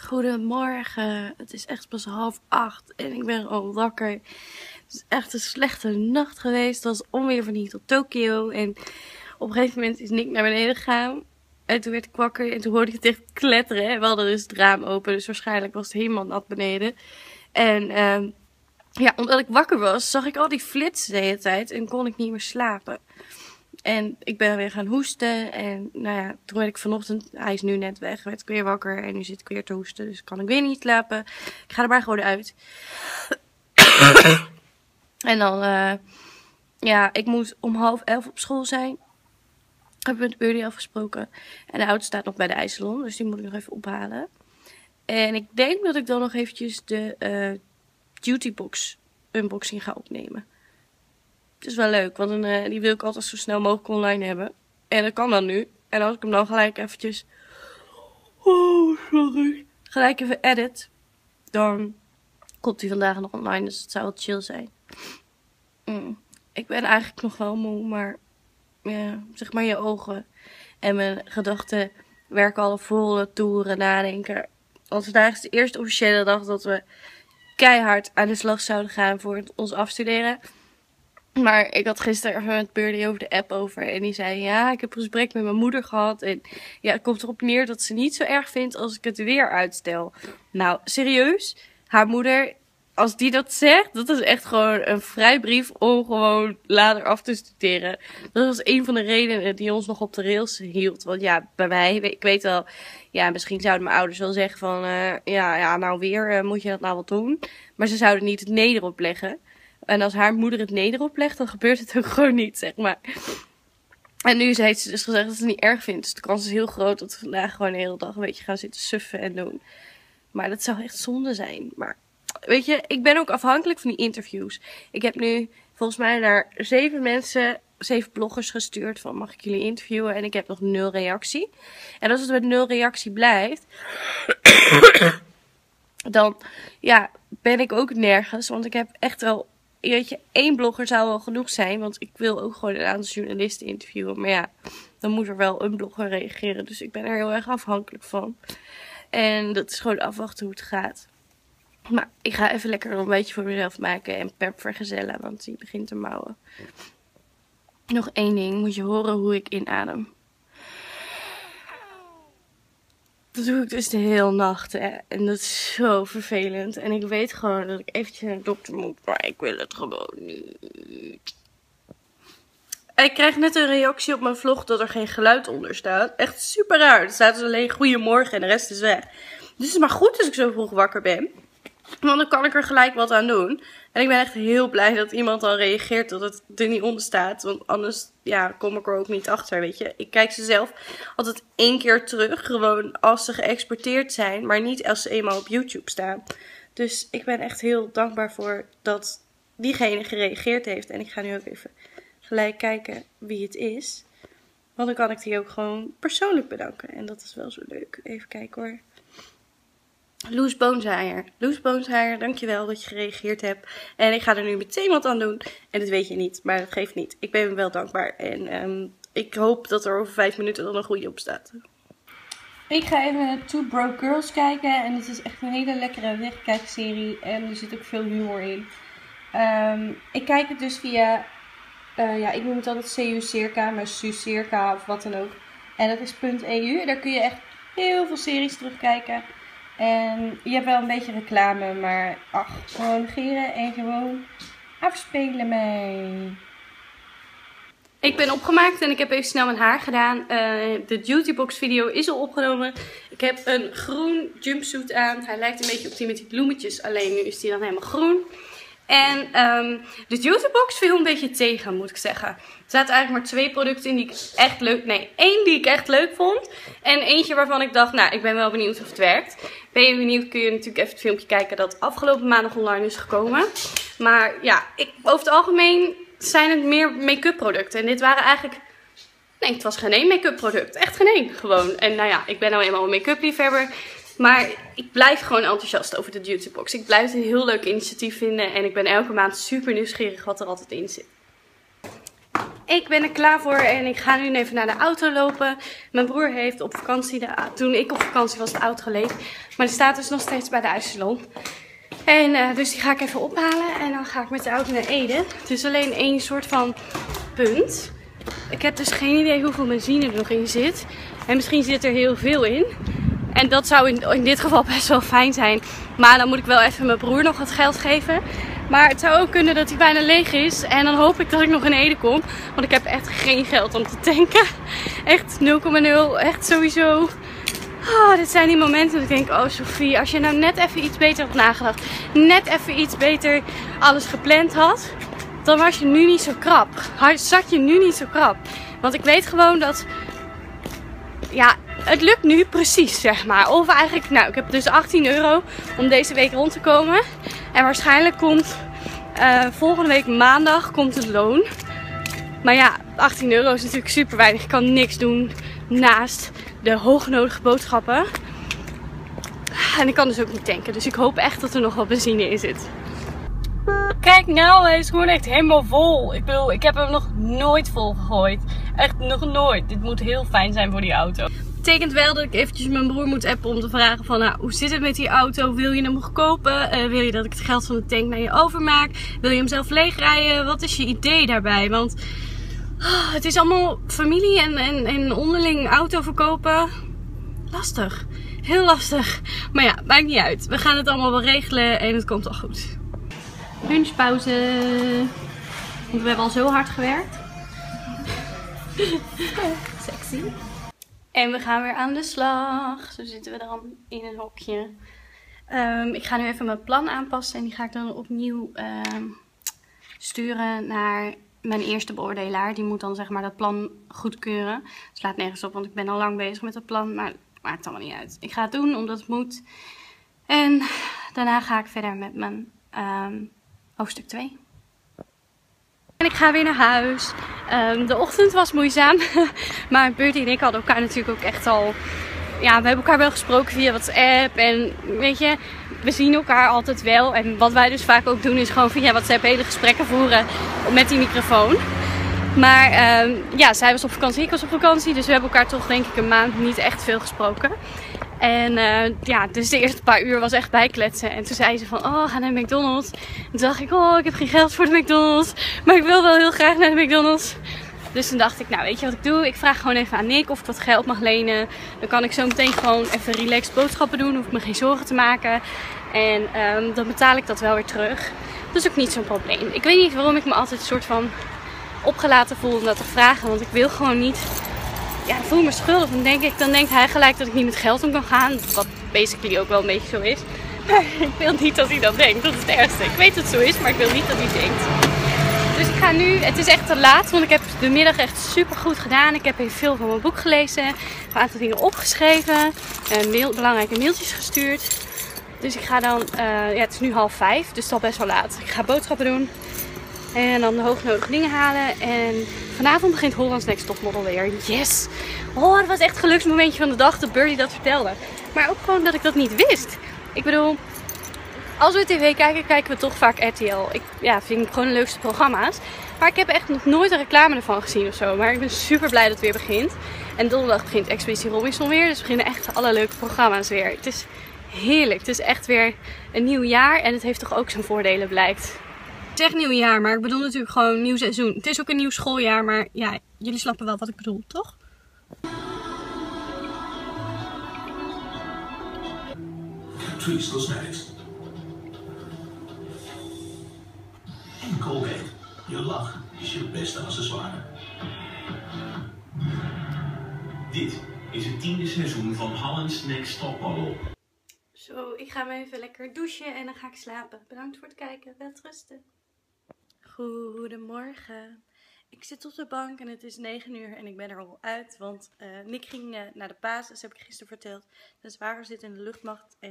Goedemorgen, het is echt pas 7:30 en ik ben gewoon wakker. Het is echt een slechte nacht geweest. Het was onweer van hier tot Tokio en op een gegeven moment is Nick naar beneden gegaan. En toen werd ik wakker en toen hoorde ik het echt kletteren. En we hadden dus het raam open, dus waarschijnlijk was het helemaal nat beneden. En ja, omdat ik wakker was, zag ik al die flitsen de hele tijd en kon ik niet meer slapen. En ik ben weer gaan hoesten. En nou ja, toen werd ik vanochtend, hij is nu net weg, werd ik weer wakker. En nu zit ik weer te hoesten, dus kan ik weer niet slapen. Ik ga er maar gewoon uit. En dan, ja, ik moet om 10:30 op school zijn. Ik heb met Birdie afgesproken. En de auto staat nog bij de ijssalon, dus die moet ik nog even ophalen. En ik denk dat ik dan nog eventjes de Beautybox unboxing ga opnemen. Het is wel leuk, want die wil ik altijd zo snel mogelijk online hebben. En dat kan dan nu. En als ik hem dan gelijk eventjes... Oh, sorry. Gelijk even edit. Dan komt hij vandaag nog online, dus het zou wel chill zijn. Ik ben eigenlijk nog wel moe, maar... Ja, zeg maar je ogen en mijn gedachten werken al volle toeren nadenken. Want vandaag is de eerste officiële dag dat we keihard aan de slag zouden gaan voor ons afstuderen. Maar ik had gisteren even met Birdie over de app over. En die zei, ja, ik heb een gesprek met mijn moeder gehad. En ja, het komt erop neer dat ze niet zo erg vindt als ik het weer uitstel. Nou, serieus? Haar moeder, als die dat zegt, dat is echt gewoon een vrijbrief om gewoon later af te studeren. Dat was een van de redenen die ons nog op de rails hield. Want ja, bij mij, ik weet wel, ja, misschien zouden mijn ouders wel zeggen van, ja, nou weer, moet je dat nou wel doen? Maar ze zouden niet het neder opleggen. En als haar moeder het neder oplegt, dan gebeurt het ook gewoon niet, zeg maar. En nu heeft ze dus gezegd dat ze het niet erg vindt. Dus de kans is heel groot dat we vandaag gewoon de hele dag een beetje gaan zitten suffen en doen. Maar dat zou echt zonde zijn. Maar weet je, ik ben ook afhankelijk van die interviews. Ik heb nu volgens mij naar 7 bloggers gestuurd van mag ik jullie interviewen. En ik heb nog 0 reactie. En als het met 0 reactie blijft... dan ja, ben ik ook nergens. Want ik heb echt wel... Weet je, 1 blogger zou wel genoeg zijn. Want ik wil ook gewoon een aantal journalisten interviewen. Maar ja, dan moet er wel een blogger reageren. Dus ik ben er heel erg afhankelijk van. En dat is gewoon afwachten hoe het gaat. Maar ik ga even lekker een beetje voor mezelf maken. En Pep vergezellen, want die begint te mouwen. Nog 1 ding. Moet je horen hoe ik inadem. Dat doe ik dus de hele nacht. Hè. En dat is zo vervelend. En ik weet gewoon dat ik eventjes naar de dokter moet. Maar ik wil het gewoon niet. En ik krijg net een reactie op mijn vlog dat er geen geluid onder staat. Echt super raar. Er staat dus alleen goedemorgen en de rest is weg. Dus het is maar goed als ik zo vroeg wakker ben. Want dan kan ik er gelijk wat aan doen. En ik ben echt heel blij dat iemand al reageert dat het er niet onder staat. Want anders ja, kom ik er ook niet achter, weet je. Ik kijk ze zelf altijd 1 keer terug. Gewoon als ze geëxporteerd zijn. Maar niet als ze eenmaal op YouTube staan. Dus ik ben echt heel dankbaar voor dat diegene gereageerd heeft. En ik ga nu ook even gelijk kijken wie het is. Want dan kan ik die ook gewoon persoonlijk bedanken. En dat is wel zo leuk. Even kijken hoor. Loes Boonshaier. Loes Boonshaier, dankjewel dat je gereageerd hebt. En ik ga er nu meteen wat aan doen. En dat weet je niet, maar dat geeft niet. Ik ben wel dankbaar. En ik hoop dat er over 5 minuten dan een goede op staat. Ik ga even Two Broke Girls kijken. En het is echt een hele lekkere wegkijkserie. En er zit ook veel humor in. Ik kijk het dus via... ja, ik noem het altijd CU Circa, maar SU Circa of wat dan ook. En dat is .eu. Daar kun je echt heel veel series terugkijken. En je hebt wel een beetje reclame, maar ach, gewoon negeren en gewoon afspelen mee. Ik ben opgemaakt en ik heb even snel mijn haar gedaan. De Beautybox video is al opgenomen. Ik heb een groen jumpsuit aan. Hij lijkt een beetje op die met die bloemetjes, alleen nu is die dan helemaal groen. En de Beautybox viel een beetje tegen, moet ik zeggen. Er zaten eigenlijk maar 2 producten in die ik echt leuk... Nee, 1 die ik echt leuk vond. En eentje waarvan ik dacht, nou, ik ben wel benieuwd of het werkt. Ben je benieuwd, kun je natuurlijk even het filmpje kijken dat afgelopen maandag online is gekomen. Maar ja, over het algemeen zijn het meer make-up producten. En dit waren eigenlijk... Nee, het was geen één make-up product. Echt geen één, gewoon. En nou ja, ik ben nou eenmaal een make-up liefhebber. Maar ik blijf gewoon enthousiast over de Beautybox. Ik blijf het een heel leuk initiatief vinden. En ik ben elke maand super nieuwsgierig wat er altijd in zit. Ik ben er klaar voor en ik ga nu even naar de auto lopen. Mijn broer heeft op vakantie, toen ik op vakantie was, de auto geleend. Maar die staat dus nog steeds bij de ijssalon. En dus die ga ik even ophalen en dan ga ik met de auto naar Ede. Het is alleen één soort van punt. Ik heb dus geen idee hoeveel benzine er nog in zit. En misschien zit er heel veel in. En dat zou in dit geval best wel fijn zijn. Maar dan moet ik wel even mijn broer nog wat geld geven. Maar het zou ook kunnen dat hij bijna leeg is. En dan hoop ik dat ik nog in Ede kom. Want ik heb echt geen geld om te tanken. Echt 0,0. Echt sowieso. Oh, dit zijn die momenten dat ik denk, oh Sophie, als je nou net even iets beter had nagedacht. Net even iets beter alles gepland had. Dan was je nu niet zo krap. Zat je nu niet zo krap. Want ik weet gewoon dat... Ja, het lukt nu precies, zeg maar. Of eigenlijk, nou, ik heb dus 18 euro om deze week rond te komen. En waarschijnlijk komt volgende week maandag komt het loon. Maar ja, 18 euro is natuurlijk super weinig. Ik kan niks doen naast de hoognodige boodschappen. En ik kan dus ook niet tanken. Dus ik hoop echt dat er nog wat benzine in zit. Kijk nou, hij is gewoon echt helemaal vol. Ik bedoel, ik heb hem nog nooit vol gegooid. Echt nog nooit. Dit moet heel fijn zijn voor die auto. Betekent wel dat ik eventjes mijn broer moet appen om te vragen van, nou, hoe zit het met die auto? Wil je hem nog kopen? Wil je dat ik het geld van de tank naar je overmaak? Wil je hem zelf leegrijden? Wat is je idee daarbij? Want het is allemaal familie en onderling auto verkopen. Lastig. Heel lastig. Maar ja, maakt niet uit. We gaan het allemaal wel regelen en het komt al goed. Lunchpauze. Want we hebben al zo hard gewerkt. Sexy. En we gaan weer aan de slag. Zo zitten we dan in een hokje. Ik ga nu even mijn plan aanpassen. En die ga ik dan opnieuw sturen naar mijn eerste beoordelaar. Die moet dan zeg maar dat plan goedkeuren. Het slaat nergens op, want ik ben al lang bezig met het plan. Maar het maakt allemaal niet uit. Ik ga het doen omdat het moet. En daarna ga ik verder met mijn hoofdstuk 2. En ik ga weer naar huis. De ochtend was moeizaam. Maar Birdie en ik hadden elkaar natuurlijk ook echt al... Ja, we hebben elkaar wel gesproken via WhatsApp. En weet je, we zien elkaar altijd wel. En wat wij dus vaak ook doen is gewoon via WhatsApp hele gesprekken voeren met die microfoon. Maar ja, zij was op vakantie, ik was op vakantie. Dus we hebben elkaar toch denk ik een maand niet echt veel gesproken. En ja, dus de eerste paar uur was echt bijkletsen. En toen zei ze van, oh, ga naar de McDonald's. En toen dacht ik, oh, ik heb geen geld voor de McDonald's. Maar ik wil wel heel graag naar de McDonald's. Dus toen dacht ik, nou weet je wat ik doe? Ik vraag gewoon even aan Nick of ik wat geld mag lenen. Dan kan ik zo meteen gewoon even relaxed boodschappen doen. Hoef ik me geen zorgen te maken. En dan betaal ik dat wel weer terug. Dat is ook niet zo'n probleem. Ik weet niet waarom ik me altijd een soort van opgelaten voel om dat te vragen. Want ik wil gewoon niet... Ja, dan voel ik me schuldig. Dan denkt hij gelijk dat ik niet met geld om kan gaan. Wat basically ook wel een beetje zo is. Maar ik wil niet dat hij dat denkt. Dat is het ergste. Ik weet dat het zo is, maar ik wil niet dat hij denkt. Dus ik ga nu... Het is echt te laat, want ik heb de middag echt super goed gedaan. Ik heb heel veel van mijn boek gelezen. Een aantal dingen opgeschreven. Belangrijke mailtjes gestuurd. Dus ik ga dan... ja, het is nu 4:30, dus het is al best wel laat. Ik ga boodschappen doen. En dan de hoognodige dingen halen. En vanavond begint Holland's Next Topmodel weer. Yes! Oh, het was echt het geluksmomentje van de dag dat Birdie dat vertelde. Maar ook gewoon dat ik dat niet wist. Ik bedoel, als we tv kijken, kijken we toch vaak RTL. Vind ik gewoon de leukste programma's. Maar ik heb echt nog nooit een reclame ervan gezien of zo. Maar ik ben super blij dat het weer begint. En donderdag begint Expeditie Robinson weer. Dus we beginnen echt alle leuke programma's weer. Het is heerlijk. Het is echt weer een nieuw jaar. En het heeft toch ook zijn voordelen, blijkt. Ik zeg nieuw jaar, maar ik bedoel natuurlijk gewoon nieuw seizoen. Het is ook een nieuw schooljaar, maar ja, jullie snappen wel wat ik bedoel, toch? Catrice Cosmetics. En Colgate. Je lach is je beste accessoire. Dit is het 10e seizoen van Holland's Next Topmodel. Zo, ik ga me even lekker douchen en dan ga ik slapen. Bedankt voor het kijken. Welterusten. Goedemorgen. Ik zit op de bank en het is 9 uur en ik ben er al uit. Want Nick ging naar de paas, dat heb ik gisteren verteld. De zwager zit in de luchtmacht.